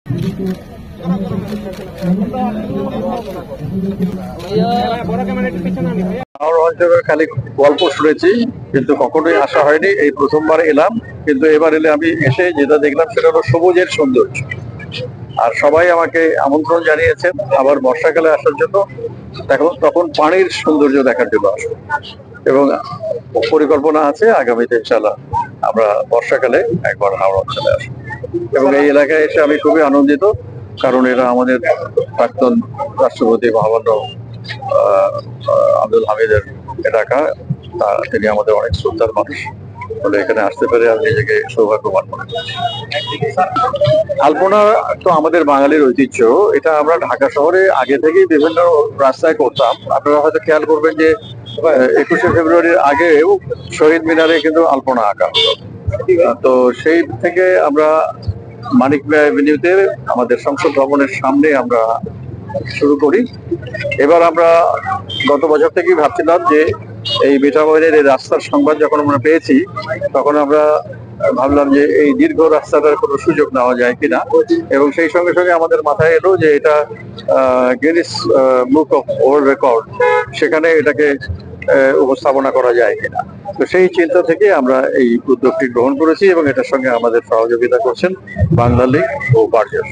আমার অঞ্চলের খালি গল্প শুনেছি, কিন্তু কখনোই আসা হয়নি। এই প্রথমবার এলাম, কিন্তু এবার এলে আমি এসে যেটা দেখলাম সেটা হলো সবুজের সৌন্দর্য। আর সবাই আমাকে আমন্ত্রণ জানিয়েছেন আবার বর্ষাকালে আসার জন্য, তখন পানির সৌন্দর্য দেখার জন্য আসবো। এবং পরিকল্পনা আছে আগামীতে ইনশাআল্লাহ আমরা বর্ষাকালে একবার হাওড়া অঞ্চলে আসবো। এবং এই এলাকায় এসে আমি খুবই আনন্দিত, কারণ এরা আমাদের প্রাক্তন রাষ্ট্রপতি মহামান্য আব্দুল হামিদের এলাকা। তিনি আমাদের অনেক শ্রদ্ধার মানুষ, বলে এখানে আসতে পেরে আমি নিজেকে সৌভাগ্যবান মনে করছি। আলপনা তো আমাদের বাঙালির ঐতিহ্য। এটা আমরা ঢাকা শহরে আগে থেকেই বিভিন্ন রাস্তায় করতাম। আপনারা হয়তো খেয়াল করবেন যে 21শে ফেব্রুয়ারির আগেও শহীদ মিনারে কিন্তু আলপনা আঁকা হতো। তো সেই থেকে আমরা মানিক মিয়া এভিনিউতে আমাদের সংসদ ভবনের সামনে আমরা শুরু করি। এবার আমরা গত বছর থেকেই ভাবছিলাম যে এই মিঠামইনের এই রাস্তার সংবাদ যখন আমরা পেয়েছি, তখন আমরা ভাবলাম যে এই দীর্ঘ রাস্তাটার কোনো সুযোগ নেওয়া যায় কিনা। এবং সেই সঙ্গে সঙ্গে আমাদের মাথায় এলো যে এটা Guinness book of world record, সেখানে এটাকে উপস্থাপনা করা যায় কিনা। তো সেই চিন্তা থেকে আমরা এই উদ্যোগটি গ্রহণ করেছি, এবং এটার সঙ্গে আমাদের সহযোগিতা করছেন বাংলা লিগ ও বার্জার।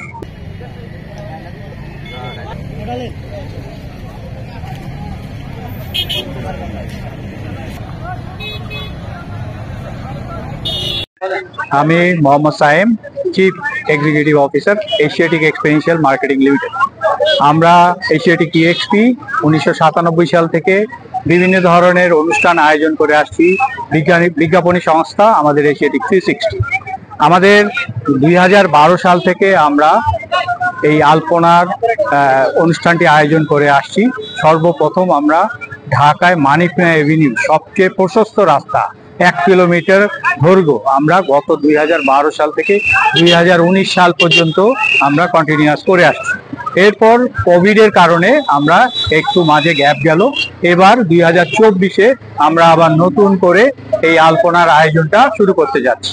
আমি Mohammad Saim, chief executive officer, Asiatic experiential marketing limited. আমরা এশিয়াটিক EXP 1997 সাল থেকে বিভিন্ন ধরনের অনুষ্ঠান আয়োজন করে আসছি। বিজ্ঞাপনী সংস্থা আমাদের এশিয়াটিক 360। আমাদের 2012 সাল থেকে আমরা এই আলপনার অনুষ্ঠানটি আয়োজন করে আসছি। সর্বপ্রথম আমরা ঢাকায় মানিক মিয়া এভিনিউ, সবচেয়ে প্রশস্ত রাস্তা, 1 কিলোমিটার দৈর্ঘ্য, আমরা গত 2012 সাল থেকে 2019 সাল পর্যন্ত আমরা কন্টিনিউয়াস করে আসছি। এরপর কোভিডের কারণে আমরা একটু মাঝে গ্যাপ গেল। এবার 2024-এ আমরা আবার নতুন করে এই আলপনার আয়োজনটা শুরু করতে যাচ্ছি।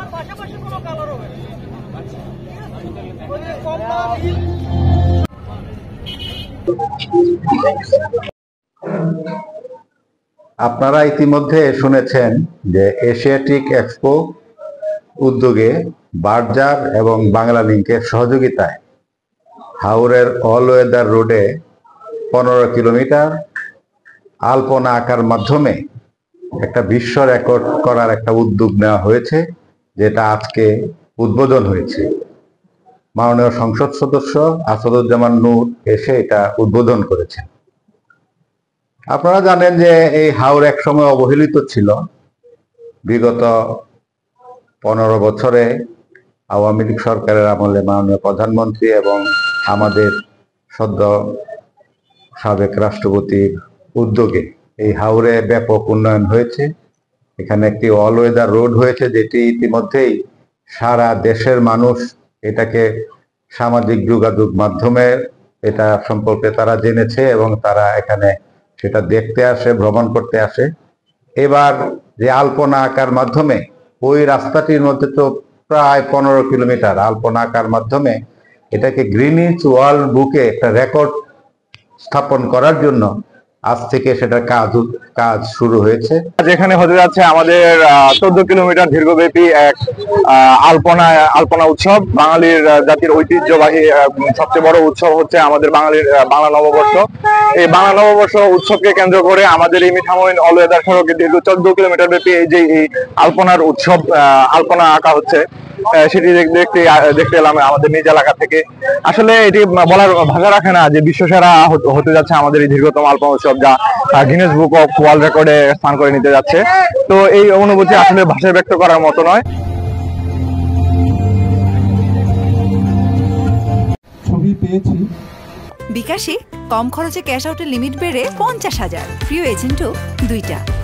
আপনারা ইতিমধ্যে শুনেছেন যে এশিয়াটিক এক্সপো উদ্যোগে বার্জার এবং বাংলা লিংকের সহযোগিতায় হাওরের অল ওয়েদার রোডে 15 কিলোমিটার আলপনা আঁকার মাধ্যমে একটা বিশ্ব রেকর্ড করার একটা উদ্যোগ নেওয়া হয়েছে, যেটা আজকে উদ্বোধন হয়েছে। মাননীয় সংসদ সদস্য আসাদুজ্জামান নূর এসে এটা উদ্বোধন করেছেন। আপনারা জানেন যে এই হাওর এক সময় অবহেলিত ছিল। বিগত 15 বছরে আওয়ামী লীগ সরকারের আমলে মাননীয় প্রধানমন্ত্রী এবং আমাদের সদ্য সাবেক রাষ্ট্রপতির উদ্যোগে এই হাওরে ব্যাপক উন্নয়ন হয়েছে। এখানে একটি অল ওয়েদার রোড হয়েছে, যেটি ইতিমধ্যেই সারা দেশের মানুষ এটাকে সামাজিক যোগাযোগ মাধ্যমে এটা সম্পর্কে তারা জেনেছে এবং তারা এখানে সেটা দেখতে আসে, ভ্রমণ করতে আসে। এবার যে আলপনা আঁকার মাধ্যমে ওই রাস্তাটির মধ্যে তো প্রায় 15 কিলোমিটার আলপনা আঁকার মাধ্যমে এটাকে গ্রিনিচ ওয়ার্ল্ড বুকে একটা রেকর্ড স্থাপন করার জন্য আজ থেকে সেটা কাজ শুরু হয়েছে। যেখানে হতে যাচ্ছে আমাদের 14 কিলোমিটার দীর্ঘব্যাপী এক আলপনা উৎসব। বাঙালির জাতির ঐতিহ্যবাহী সবচেয়ে বড় উৎসব হচ্ছে আমাদের বাংলা নববর্ষ। এই বাংলা নববর্ষ উৎসবকে কেন্দ্র করে আমাদের এই মিঠামইন অল ওয়েদার সড়কে দীর্ঘ 14 কিলোমিটার ব্যাপী এই যে এই আলপনার উৎসব, আলপনা আঁকা হচ্ছে, সেটি দেখতে এলাম আমাদের নিজ এলাকা থেকে। আসলে এটি বলার ভাষা রাখে না যে বিশ্বসেরা হতে যাচ্ছে আমাদের এই দীর্ঘতম আলপনা উৎসব, যা গিনেস বুক অফ ওয়ার্ল্ড রেকর্ডে স্থান করে নিতে যাচ্ছে। তো এই অনুভূতি আসলে ভাষায় ব্যক্ত করার মতো নয়। ছবি পেয়েছি। বিকাশে কম খরচে ক্যাশ আউটের লিমিট বেড়ে 50,000, প্রিয় এজেন্টও 2টা।